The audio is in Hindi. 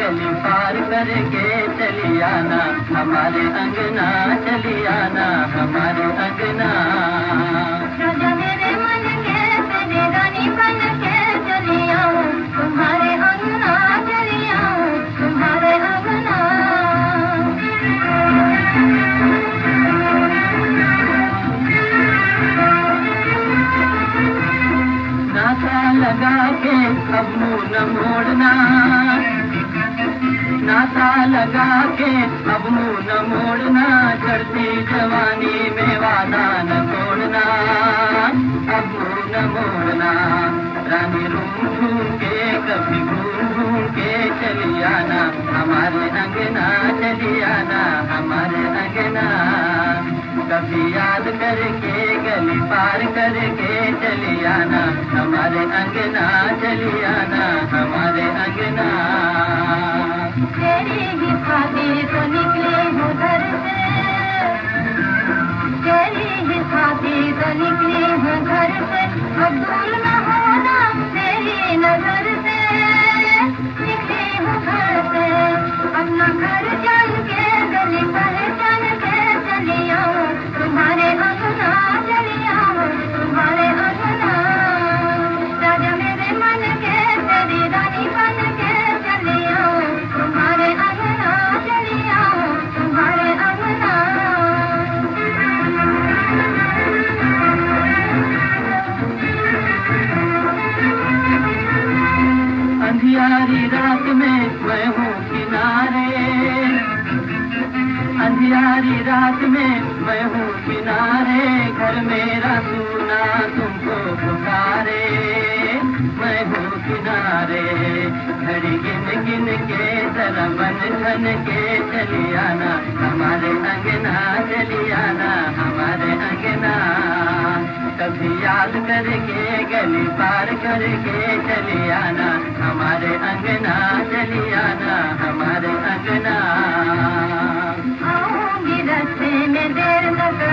गली पार करके चली आना, हमारे अंगना चली आना, हमारे अंगना। राजा मेरे मन के तेरे रानी बन के चली आऊं, तुम्हारे अंगना चली आऊं, तुम्हारे अंगना। नाता लगा के अब मुंह न मोड़ना, नाता लगा के अब मुंह न मोड़ना, चढ़ती जवानी में वादा न तोड़ना, अब मुंह न मोड़ना। रानी रूम घूम के कभी घूम घूम के चली आना, हमारे अंगना चली आना, हमारे अंगना। कभी याद करके गली पार करके चली आना, हमारे अंगना चली आना, हमारे अंगना। तेरी ही खातिर तो निकले हूँ घर से, तेरी ही खातिर तो निकली हूँ घर से, अब दूर न होना तेरी नजर से। निकली हूँ घर से अपना घर चल के गली पर चल के चली आऊं, तुम्हारे अंगना चली आऊं, तुम्हारे अंगना। राजा मेरे मन के तेरी रानी बन के चली आऊं, तुम्हारे अंगना चली आऊं, तुम्हारे अंगना। अंधियारी रात में मैं हूँ किनारे, अंधियारी रात में मैं हूँ किनारे, घर मेरा सुना तुमको पुकारे, मैं हूँ किनारे। घड़ी गिन गिन के जरा मन ठन के चली आना, हमारे अंगना चली आना, हमारे अंगना। कभी याद करके गली पार करके चली आना, हमारे अंगना चली आना, हमारे अंगना। आऊंगी रस्ते में देर न